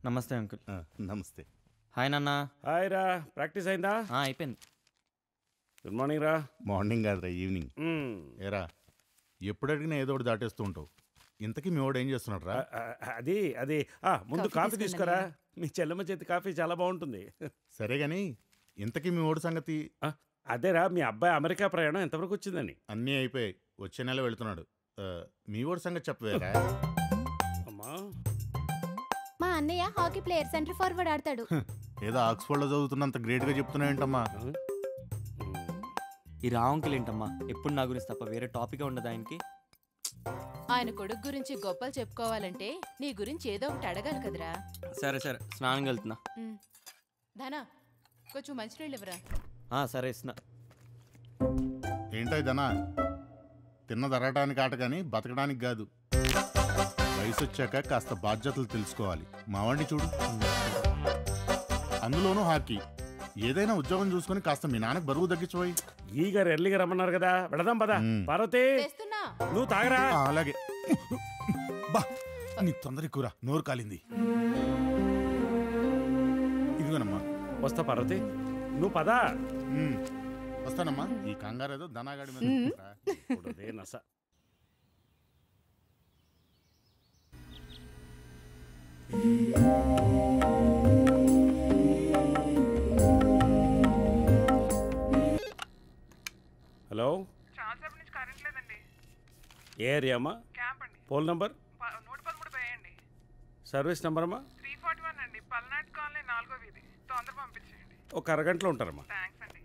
నమస్తే అంకుల్. నమస్తే. హాయ్ నాన్న. హాయ్ రా, ప్రాక్టీస్ అయిందా? అయిపోయింది. గుడ్ మార్నింగ్ రా. మార్నింగ్ కాదురా, ఈవినింగ్. ఏరా, ఎప్పుడు అడిగినా ఏదో ఒకటి దాటేస్తూ ఉంటావు. ఇంతకీ మీ వాడు ఏం చేస్తున్నాడు రా? అది అది ముందు కాఫీ తీసుకురా. మీ చెల్లెమ్మ చేతి కాఫీ చాలా బాగుంటుంది. సరే గాని ఇంతకీ మీ వాడు సంగతి? అదేరా, మీ అబ్బాయి అమెరికా ప్రయాణం ఎంతవరకు వచ్చిందని. అన్నీ అయిపోయాయి, వచ్చే నెల వెళ్తున్నాడు. మీ వాడు సంగతి చెప్పవేరా? అమ్మా, మా అన్నయ్య హాకీ ప్లేయర్, సెంటర్ ఫార్వర్డ్ ఆడతాడు. ఏదో ఆక్స్ఫర్డ్ లో చదువుతున్నంత గ్రేట్ గా చెప్తున్నావేంటమ్మా? ఈ రా అంకుల్ ఏంటమ్మా, ఎప్పుడు నా గురించి తప్ప వేరే టాపిక్ ఉండదు ఆయనకి. ఆయన కొడుకు గురించి గొప్పలు చెప్పుకోవాలంటే నీ గురించి ఏదో ఒకటి అడగాలి కదరా. సరే సరే, స్నానం వెళ్తున్నా. ధనా, కొంచెం మంచినీళ్ళు ఇవ్వరా. సరే ఇస్తున్నా. ఏంటో ఇదనా, తిన్నది అరగడానికి ఆట కానీ బతకడానికి కాదు. వయసు వచ్చాక కాస్త బాధ్యతలు తెలుసుకోవాలి. మావాడిని చూడు, అందులోనూ హాకీ. ఏదైనా ఉద్యోగం చూసుకుని కాస్త మీ నాన్నకు బరువు తగ్గించబోయి. ఈ గారు ఎర్లీగా రమ్మన్నారు కదా, వెళదాం పదా. పార్వతి, నువ్వు తాగరా. అలాగే. బా, నీ తొందర కూర, నోరు కాలింది. ఇదిగోనమ్మా. వస్తా పార్వతి, నువ్వు పదా. వస్తానమ్మా. ఈ కంగారు ఏదో ధనాగాడి మీద నస. హలో, చాలాసేపు నుంచి కరెంట్ లేదండి. ఏ ఏరియా అమ్మా? క్యాంప్ అండి. పోల్ నంబర్ 113 వేయండి. సర్వీస్ నెంబర్ అమ్మా? 341 అండి. పల్నాడు కాలనీ 4వ వీధి. తొందర పంపించేయండి. ఒక అరగంటలో ఉంటారమ్మా. థ్యాంక్స్ అండి.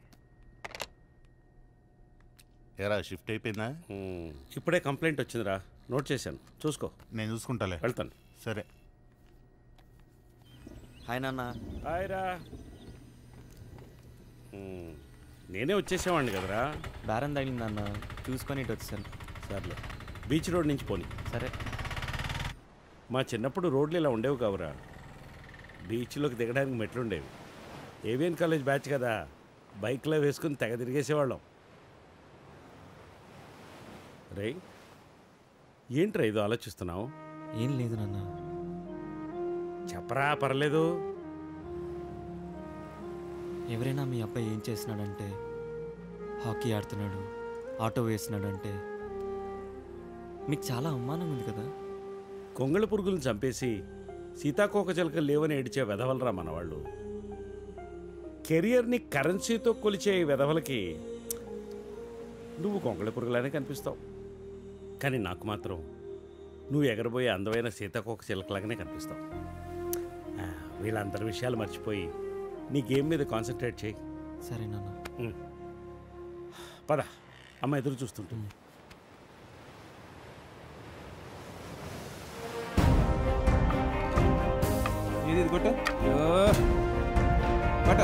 ఏరా, షిఫ్ట్ అయిపోయిందా? ఇప్పుడే కంప్లైంట్ వచ్చిందిరా, నోట్ చేశాను, చూసుకో. నేను చూసుకుంటాలే. వెళ్తాను. సరే. హాయ్ నాన్న. హాయ్ రా. నేనే వచ్చేసేవాడిని కదరా. బేరం తగిలింది నాన్న, చూసుకొని ఇటు వచ్చాను. సర్లే, బీచ్ రోడ్ నుంచి పోనీ. సరే. మా చిన్నప్పుడు రోడ్లు ఇలా ఉండేవి కావురా. బీచ్లోకి దిగడానికి మెట్లు ఉండేవి. ఏవిఎన్ కాలేజ్ బ్యాచ్ కదా, బైక్లో వేసుకుని తెగ తిరిగేసేవాళ్ళం. రే, ఏంట్రా ఇది ఆలోచిస్తున్నావు? ఏం లేదు నాన్న. చెప్పరా, పర్లేదు. ఎవరైనా మీ అబ్బాయి ఏం చేస్తున్నాడంటే, హాకీ ఆడుతున్నాడు, ఆటో వేస్తున్నాడంటే మీకు చాలా అవమానం ఉంది కదా. కొంగళ పురుగులను చంపేసి సీతాకోకచిలకలు లేవని ఏడిచే వెధవలరా మనవాళ్ళు. కెరియర్ని కరెన్సీతో కొలిచే వెధవలకి నువ్వు కొంగళ పురుగులానే కనిపిస్తావు. కానీ నాకు మాత్రం నువ్వు ఎగరబోయే అందమైన సీతాకోకచిలకలాగానే కనిపిస్తావు. వీళ్ళందరి విషయాలు మర్చిపోయి నీ గేమ్ మీద కాన్సన్ట్రేట్ చేయి. సరే నాన్న. పద, అమ్మ ఎదురు చూస్తుంటుంది. ఇది కొట్టు కొట్టు.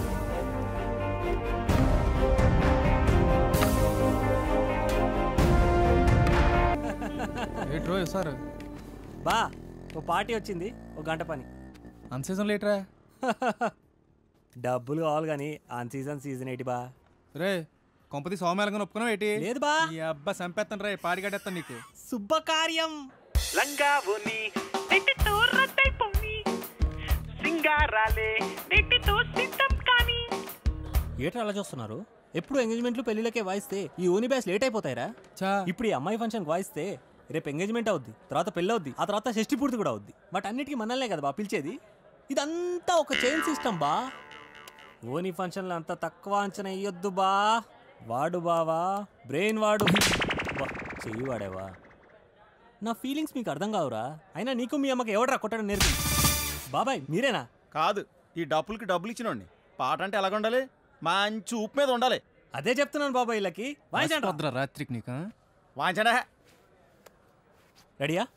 ఏట్రో సార్ బా, ఓ పార్టీ వచ్చింది, ఓ గంట పని. అన్ సీజన్ లేటరా. డబ్బులు కావాలి కానీ అన్ సీజన్ సీజన్ ఏంటి బా? రే, కొంపతి సోమేళంగా ఒప్పుకున్నావు ఏంటి? లేదు బా. ఈ అబ్బా సంపేస్తాను రా, పాడి కట్టేస్తాను నీకు. శుభకార్యం. లంగావోని నెట్టితో రద్దయిపోని, సింగారాలే నెట్టితో సిద్ధం కానీ. ఏట్రా అలా చూస్తున్నారు? ఎప్పుడు ఎంగేజ్మెంట్లు పెళ్లిళ్ళకే వాయిస్తే ఈ ఓని బ్యాస్ లేట్ అయిపోతాయిరా. ఇప్పుడు ఈ అమ్మాయి ఫంక్షన్ వాయిస్తే రేపు ఎంగేజ్మెంట్ అవుద్ది, తర్వాత పెళ్ళి అవుద్ది, ఆ తర్వాత షష్టి పూర్తి కూడా అవుద్ది. బట్ అన్నిటికీ మనల్నే కదా బా పిలిచేది. ఇదంతా ఒక చైన్ సిస్టమ్ బా. ఓని ఫంక్షన్లు అంతా తక్కువ అంచనా ఇయ్యొద్దు బా. వాడు బావా, బ్రెయిన్ వాడు. చెయ్యి వాడేవా. నా ఫీలింగ్స్ మీకు అర్థం కావురా. అయినా నీకు మీ అమ్మకి ఎవడరా కొట్టడం నేర్పి? బాబాయ్ మీరేనా? కాదు, ఈ డబ్బులకి డబ్బులు ఇచ్చినోండి. పాట అంటే ఎలాగ ఉండాలి? మంచి ఉప్పు మీద ఉండాలి. అదే చెప్తున్నాను బాబాయ్. వీళ్ళకి వాయించండి. రాత్రికి నీకు వాయించండి. రెడీయా?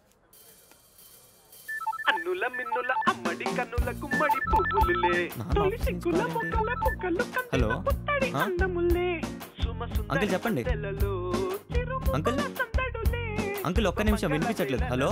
అన్నుల మిన్నుల అమ్మడి కన్నుల గుమ్మడి పువ్వులులే, తొలి సిగ్గుల మొక్కల పుక్కలు హలో పుత్తడి అందములే, అంకుల్ చెప్పండి. అంకుల్ అంకుల్ ఒక్క నిమిషం, వినిపించట్లేదు. హలో.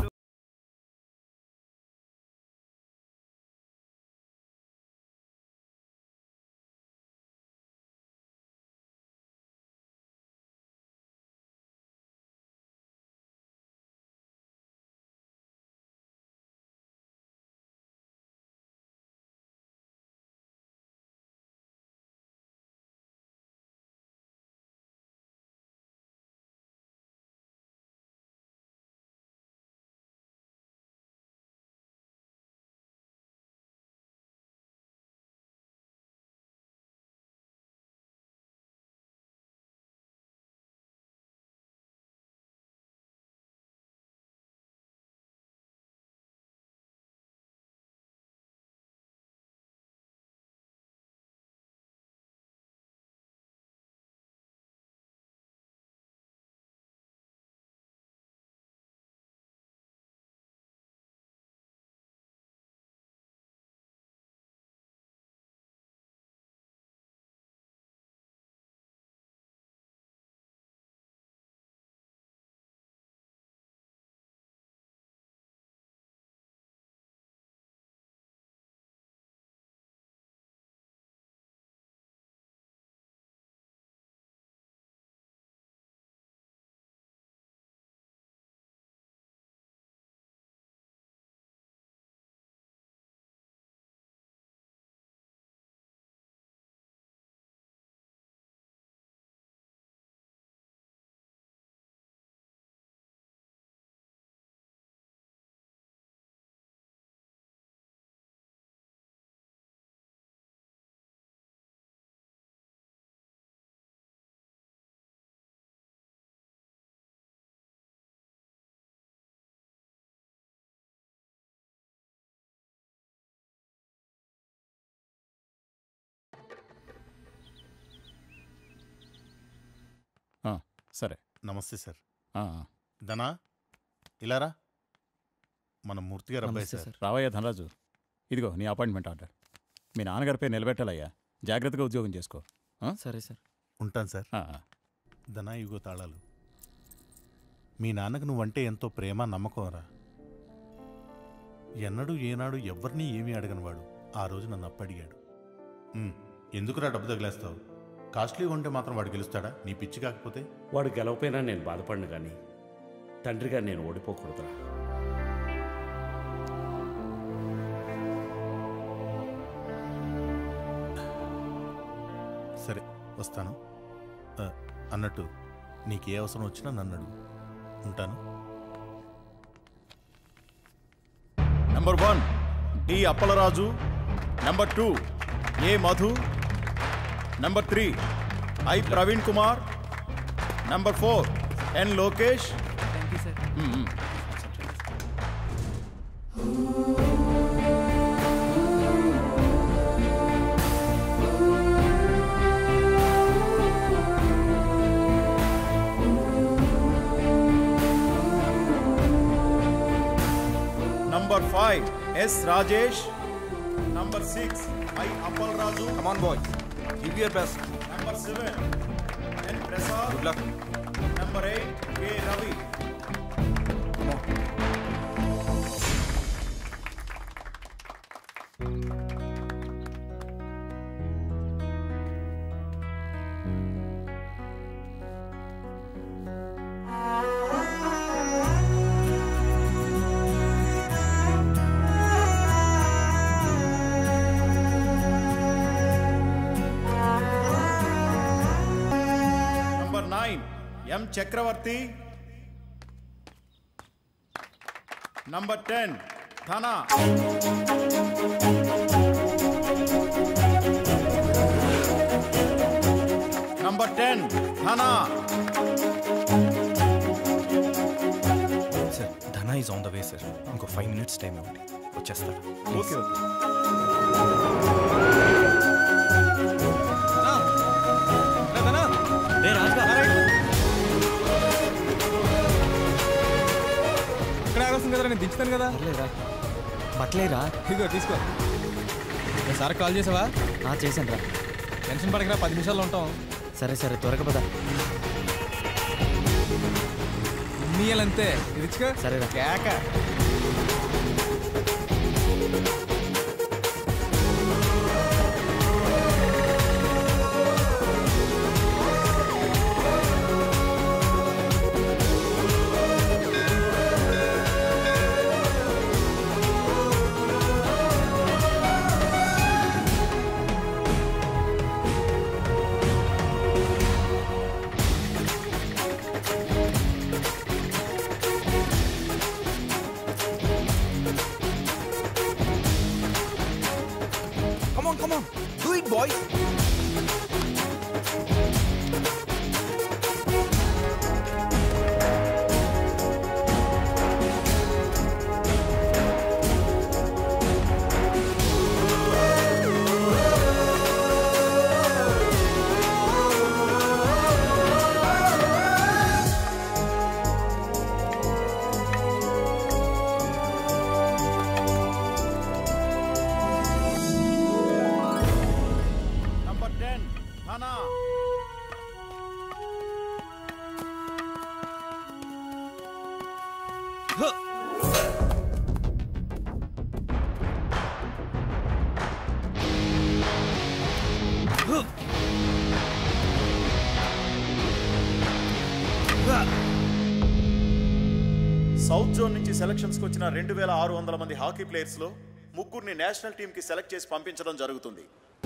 సరే. నమస్తే సార్. ఆ, ధనా ఇలారా, మన మూర్తి గారు అబ్బాయి నమస్తే సార్. సార్. రావయ్యా ధనరాజు, ఇదిగో నీ అపాయింట్మెంట్ ఆర్డర్. మీ నాన్నగారి పేరు నిలబెట్టాలయ్యా, జాగ్రత్తగా ఉద్యోగం చేసుకో. సరే సార్. ఉంటాను సార్. ధనా ఇగో తాళాలు. మీ నాన్నకు నువ్వంటే ఎంతో ప్రేమ నమ్మకంరా. ఎన్నడూ ఏనాడు ఎవరినీ ఏమీ అడగనివాడు ఆ రోజు నన్ను అప్పడిగాడు. ఎందుకురా డబ్బు తగిలేస్తావు? కాస్ట్లీగా ఉంటే మాత్రం వాడు గెలుస్తాడా? నీ పిచ్చి కాకపోతే? వాడు గెలవపోయినా నేను బాధపడను, కానీ తండ్రిగా నేను ఓడిపోకూడదురా. సరే వస్తాను. అన్నట్టు నీకే అవసరం వచ్చినా నన్ను అడుగు. ఉంటాను. Number 1 D Appalaraju, number 2 A Madhu, number 3 I Praveen Kumar, number 4 N Lokesh. Number 5 S Rajesh, number 6 I Appal Raju. Come on boy, give your best. Number 7 N Prasad. Good luck. Number 8 K Ravi. Come on. Number 9 M Chakravarti. Number 10 Thana. Number 10 Thana. Sir Dhana is on the way sir. ఇంకో 5 minutes time ఇవ్వండి, వచ్చేస్తాడు. Okay, okay. ఇక్కడ ఆగొస్తుంది కదరా, నేను దించుతాను కదా. పర్లేదురా, బట్టలేరా. ఇదిగో తీసుకో. Sir call చేసావా? చేశాను రా. టెన్షన్ పడకరా, 10 నిమిషాల్లో ఉంటాం. సరే సరే, త్వరగా పదా. నీళ్ళంతే రిచ్గా. సరేరా. కేక. Come on, do it boys. Number 10 Thana. South zone నుంచి సెలక్షన్స్కి వచ్చిన 2600 మంది హాకీ ప్లేయర్స్లో ముగ్గురిని నేషనల్ టీంకి సెలెక్ట్ చేసి పంపించడం జరుగుతుంది.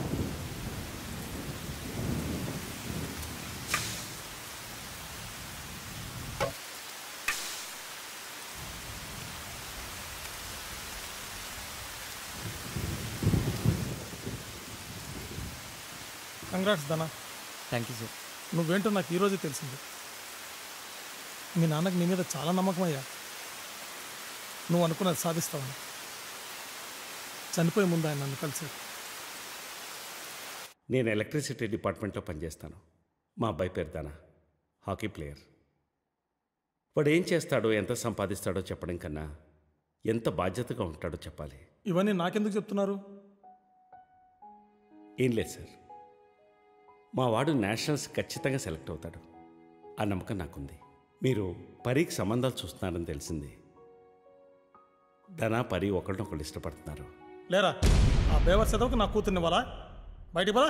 Congrats Dhana. Thank you sir. నువ్వేంటో నాకు ఈరోజే తెలిసింది. మీ నాన్నకి నీ మీద చాలా నమ్మకం అయ్యా. నువ్వు అనుకున్నది సాధిస్తావని. చనిపోయే ముందు ఆయన నన్ను కలిసాడు. నేను ఎలక్ట్రిసిటీ డిపార్ట్మెంట్లో పనిచేస్తాను. మా అబ్బాయి పేరు ధనా. Hockey player. వాడు ఏం చేస్తాడో ఎంత సంపాదిస్తాడో చెప్పడం కన్నా ఎంత బాధ్యతగా ఉంటాడో చెప్పాలి. ఇవన్నీ నాకెందుకు చెప్తున్నారు? ఏం లేదు సార్, మా వాడు నేషనల్స్ ఖచ్చితంగా సెలెక్ట్ అవుతాడు ఆ నమ్మకం నాకుంది. మీరు పరికి సంబంధాలు చూస్తున్నారని తెలిసింది. ధనా పరి ఒకరినొకరు ఇష్టపడుతున్నారు. లేరా ఆ బేవర్ చదవకు నా కూతుర్ని వాళ్ళ బయటికి పదా.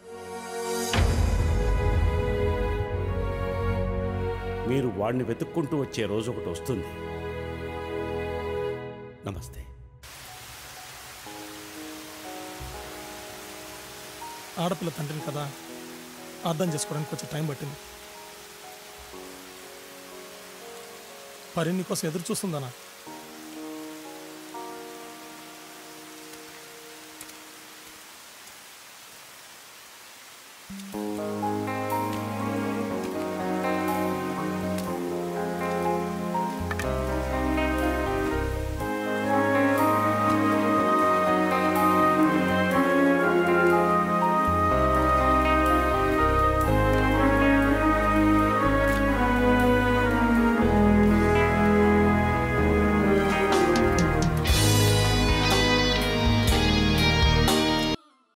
మీరు వాడిని వెతుక్కుంటూ వచ్చే రోజు ఒకటి వస్తుంది. నమస్తే. ఆడపిల్ల తండ్రిని కదా, అర్థం చేసుకోవడానికి కొంచెం టైం పట్టింది. పరి నీకోసం ఎదురు చూస్తుందనా?